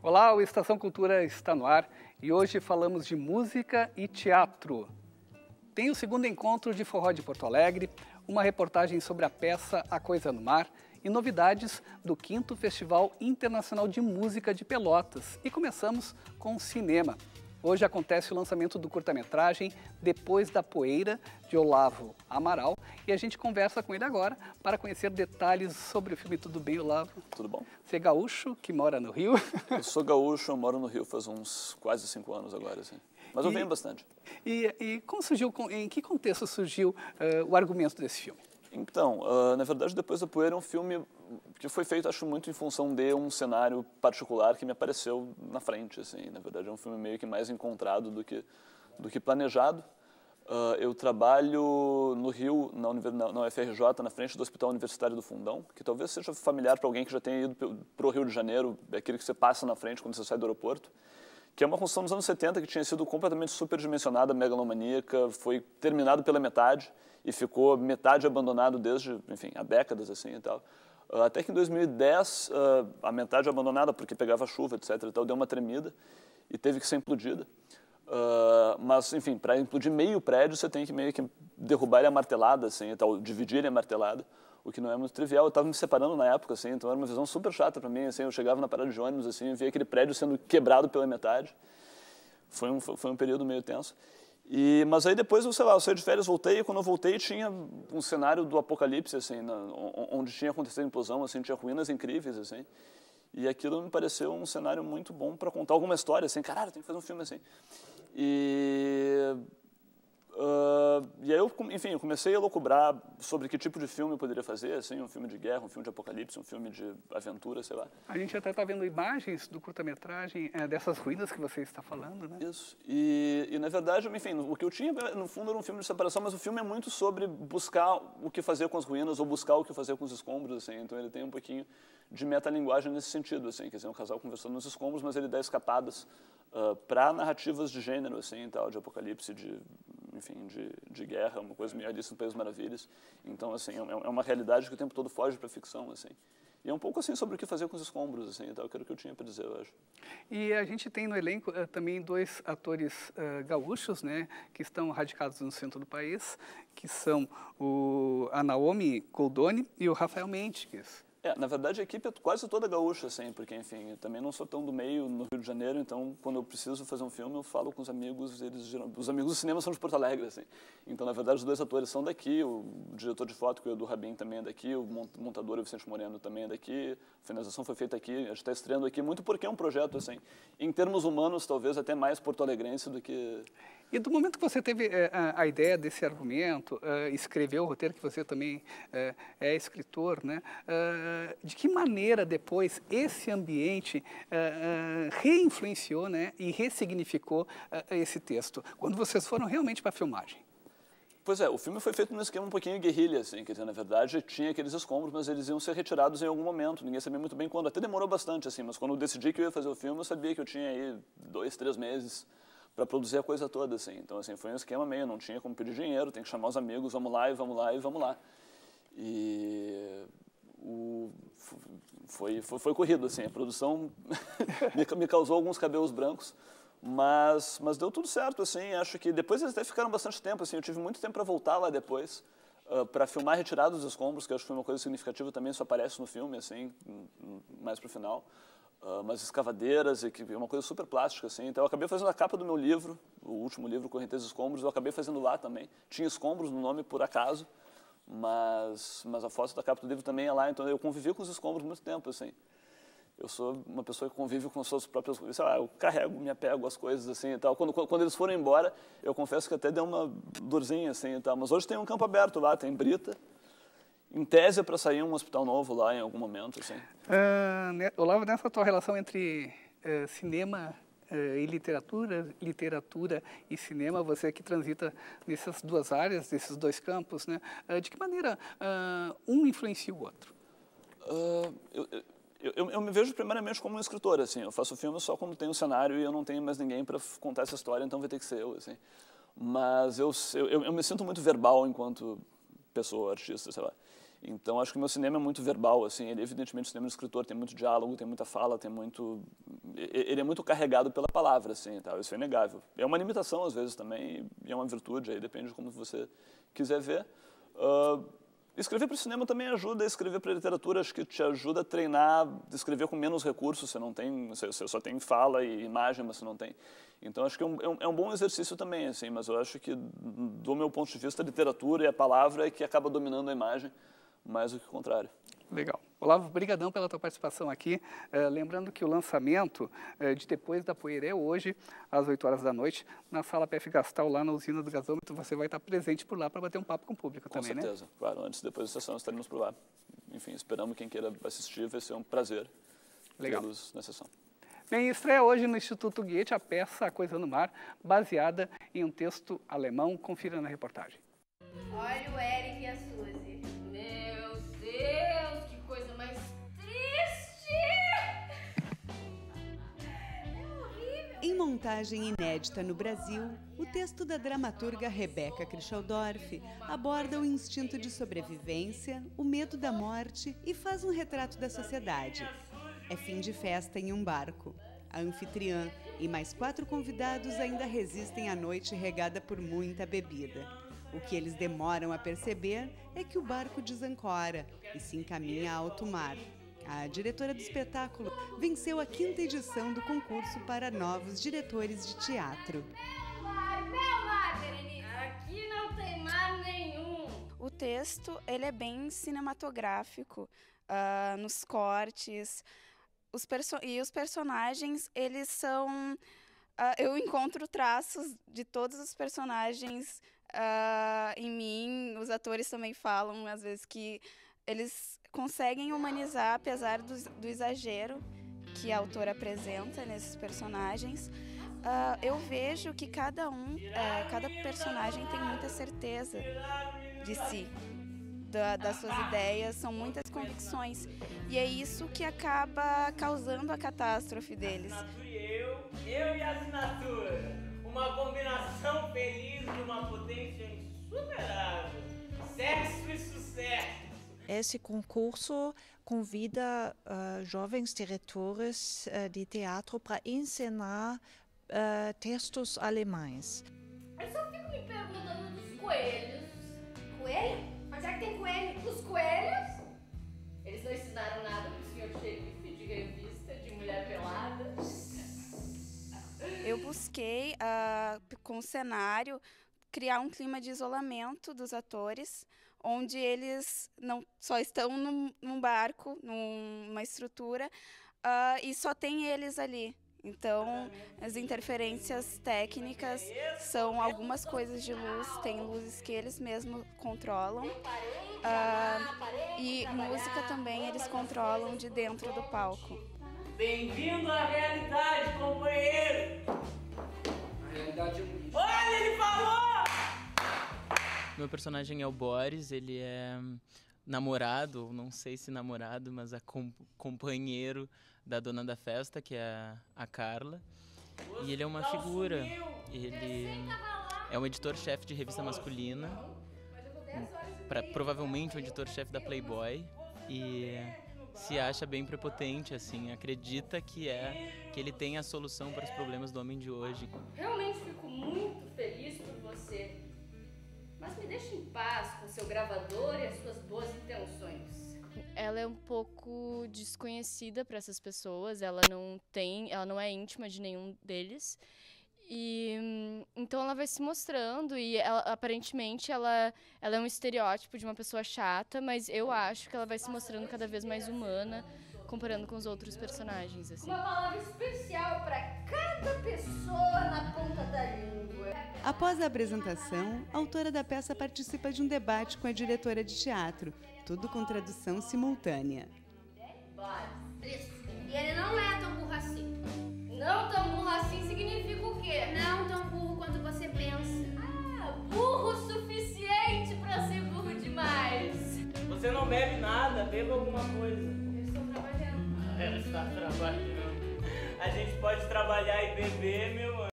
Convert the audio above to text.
Olá, o Estação Cultura está no ar e hoje falamos de música e teatro. Tem o segundo encontro de Forró de Porto Alegre, uma reportagem sobre a peça A Coisa no Mar e novidades do 5º Festival Internacional de Música de Pelotas. E começamos com o cinema. Hoje acontece o lançamento do curta-metragem Depois da Poeira, de Olavo Amaral, e a gente conversa com ele agora para conhecer detalhes sobre o filme. Tudo bem, Olavo? Tudo bom. Você é gaúcho, que mora no Rio? Eu sou gaúcho, eu moro no Rio faz uns quase 5 anos agora, assim. Mas eu venho bastante. E como surgiu, em que contexto surgiu o argumento desse filme? Então, na verdade, Depois da Poeira é um filme que foi feito, acho, muito em função de um cenário particular que me apareceu na frente, assim. Na verdade, é um filme meio que mais encontrado do que planejado. Eu trabalho no Rio, na UFRJ, na frente do Hospital Universitário do Fundão, que talvez seja familiar para alguém que já tenha ido para o Rio de Janeiro, é aquele que você passa na frente quando você sai do aeroporto, que é uma construção dos anos 70 que tinha sido completamente superdimensionada, megalomaníaca, foi terminado pela metade e ficou metade abandonado desde, enfim, há décadas assim e tal. Até que em 2010, a metade abandonada, porque pegava chuva, etc. e tal, deu uma tremida e teve que ser implodida. Mas, enfim, para implodir meio prédio, você tem que meio que derrubar ele a martelada, assim, e tal, dividir ele a martelada, o que não é muito trivial. Eu estava me separando na época, assim, então era uma visão super chata para mim, assim, eu chegava na parada de ônibus, assim, e via aquele prédio sendo quebrado pela metade. Foi um período meio tenso. Mas aí depois, sei lá, eu saí de férias, voltei, e quando eu voltei tinha um cenário do apocalipse, assim, onde tinha acontecido a implosão, assim, tinha ruínas incríveis, assim. E aquilo me pareceu um cenário muito bom para contar alguma história, assim, caralho, tem que fazer um filme assim. E aí eu, enfim, eu comecei a locubrar sobre que tipo de filme eu poderia fazer, assim, um filme de guerra, um filme de apocalipse, um filme de aventura, sei lá. A gente até está vendo imagens do curta-metragem dessas ruínas que você está falando, né? Isso. E na verdade, enfim, o que eu tinha, no fundo, era um filme de separação, mas o filme é muito sobre buscar o que fazer com as ruínas ou buscar o que fazer com os escombros, assim. Então ele tem um pouquinho de metalinguagem nesse sentido, assim, quer dizer, um casal conversando nos escombros, mas ele dá escapadas para narrativas de gênero, assim, tal, de apocalipse, enfim, de guerra, uma coisa meio Alice no País das Maravilhas. Então, assim, é uma realidade que o tempo todo foge para a ficção, assim. E é um pouco assim sobre o que fazer com os escombros, assim, tal, que era o que eu tinha para dizer, eu acho. E a gente tem no elenco também 2 atores gaúchos, né, que estão radicados no centro do país, que são a Naomi Goldoni e o Rafael Mendes. Na verdade, a equipe é quase toda gaúcha, assim, porque, enfim, eu também não sou tão do meio no Rio de Janeiro, então, quando eu preciso fazer um filme, eu falo com os amigos, os amigos do cinema são de Porto Alegre, assim. Então, na verdade, os 2 atores são daqui, o diretor de foto, que é o Edu Rabin, também é daqui, o montador, o Vicente Moreno, também é daqui, a finalização foi feita aqui, a gente está estreando aqui, muito porque é um projeto, assim, em termos humanos, talvez até mais porto-alegrense do que... E do momento que você teve a ideia desse argumento, escreveu o roteiro, que você também é escritor, né? De que maneira depois esse ambiente reinfluenciou, né, e ressignificou esse texto, quando vocês foram realmente para a filmagem? Pois é, o filme foi feito num esquema um pouquinho guerrilha, assim, quer dizer, na verdade tinha aqueles escombros, mas eles iam ser retirados em algum momento, ninguém sabia muito bem quando, até demorou bastante, assim, mas quando eu decidi que eu ia fazer o filme, eu sabia que eu tinha aí 2, 3 meses para produzir a coisa toda, assim. Então, assim, foi um esquema meio, não tinha como pedir dinheiro, tem que chamar os amigos, vamos lá e vamos lá e vamos lá. E foi corrido, assim, a produção me causou alguns cabelos brancos, mas deu tudo certo, assim, acho que depois eles até ficaram bastante tempo, assim, eu tive muito tempo para voltar lá depois, para filmar retirados dos escombros, que eu acho que foi uma coisa significativa também, isso aparece no filme, assim, mais pro final. Umas escavadeiras, que é uma coisa super plástica, assim. Então eu acabei fazendo a capa do meu livro, o último livro, Correnteza dos Escombros, eu acabei fazendo lá também. Tinha escombros no nome por acaso, mas a foto da capa do livro também é lá, então eu convivi com os escombros muito tempo, assim. Eu sou uma pessoa que convive com as suas próprias coisas, sei lá, eu carrego, me apego às coisas, assim, e tal. Quando eles foram embora, eu confesso que até deu uma dorzinha, assim, e tal. Mas hoje tem um campo aberto lá, tem brita. Em tese é para sair um hospital novo lá em algum momento, assim. Olavo, nessa tua relação entre cinema e literatura e cinema, você que transita nessas 2 áreas, nesses 2 campos, né? De que maneira um influencia o outro? Eu me vejo primeiramente como um escritor, assim. Eu faço filme só quando tem um cenário e eu não tenho mais ninguém para contar essa história, então vai ter que ser eu, assim. Mas eu me sinto muito verbal enquanto pessoa, artista, sei lá. Então, acho que o meu cinema é muito verbal, assim, ele evidentemente o cinema do escritor tem muito diálogo, tem muita fala, tem muito, ele é muito carregado pela palavra, assim, tal, isso é inegável. É uma limitação, às vezes, também, e é uma virtude, aí depende de como você quiser ver. Escrever para o cinema também ajuda, escrever para a literatura acho que te ajuda a treinar, escrever com menos recursos, você só tem fala e imagem, mas você não tem. Então acho que é um bom exercício também, assim, mas eu acho que, do meu ponto de vista, a literatura e a palavra é que acaba dominando a imagem mais do que o contrário. Legal. Olavo, brigadão pela tua participação aqui. Lembrando que o lançamento de Depois da Poeira é hoje, às 8 horas da noite, na Sala PF Gastal, lá na usina do gasômetro. Você vai estar presente por lá para bater um papo com o público também, né? Com certeza, claro. Antes e depois da sessão estaremos por lá. Enfim, esperamos quem queira assistir, vai ser um prazer tê-los na sessão. Bem, estreia hoje no Instituto Goethe a peça A Coisa no Mar, baseada em um texto alemão. Confira na reportagem. Olha o Eric e a Suzy. Meu Deus, que coisa mais triste! É horrível. Em montagem inédita no Brasil, o texto da dramaturga Rebeca Krischaldorf aborda o instinto de sobrevivência, o medo da morte e faz um retrato da sociedade. É fim de festa em um barco. A anfitriã e mais 4 convidados ainda resistem à noite regada por muita bebida. O que eles demoram a perceber é que o barco desancora e se encaminha a alto mar. A diretora do espetáculo venceu a 5ª edição do concurso para novos diretores de teatro. Meu mar, Berenice! Aqui não tem mar nenhum! O texto, ele é bem cinematográfico, nos cortes, os personagens, eles são... eu encontro traços de todos os personagens em mim. Os atores também falam, às vezes, que eles conseguem humanizar, apesar do exagero que a autora apresenta nesses personagens. Eu vejo que cada personagem tem muita certeza de si, das suas ideias, são muitas convicções. E é isso que acaba causando a catástrofe deles. Eu e a assinatura. Uma combinação feliz de uma potência insuperável. Sexo e sucesso. Esse concurso convida jovens diretores de teatro para ensinar textos alemães. Eu só fico me perguntando dos coelhos. Coelho? Mas é que tem coelho? Os coelhos? Eles não ensinaram nada pro senhor xerife de revista, de mulher pelada? Eu busquei, com o cenário, criar um clima de isolamento dos atores, onde eles não só estão num barco, numa estrutura, e só tem eles ali. Então, as interferências técnicas são algumas coisas de luz, tem luzes que eles mesmos controlam, e música também eles controlam de dentro do palco. Bem-vindo à realidade, companheiro! A realidade é um lixo. Olha, ele falou! Meu personagem é o Boris, ele é namorado, não sei se namorado, mas companheiro da dona da festa, que é a Carla. E ele é uma figura, ele é um editor-chefe de revista masculina, provavelmente um editor-chefe da Playboy, e se acha bem prepotente, assim, acredita que ele tem a solução para os problemas do homem de hoje. Realmente fico muito feliz por você, mas me deixe em paz com seu gravador e as suas boas intenções. Ela é um pouco desconhecida para essas pessoas, ela não é íntima de nenhum deles. E então ela vai se mostrando e aparentemente ela é um estereótipo de uma pessoa chata, mas eu acho que ela vai se mostrando cada vez mais humana, comparando com os outros personagens, assim. Uma palavra especial para cada pessoa na ponta da língua. Após a apresentação, a autora da peça participa de um debate com a diretora de teatro, tudo com tradução simultânea. Isso. E ele não é tão burro assim. Não tão burro assim significa o quê? Não tão burro quanto você pensa. Burro o suficiente pra ser burro demais. Você não bebe nada, beba alguma coisa. Eu estou trabalhando. Ela está trabalhando. A gente pode trabalhar e beber, meu anjo.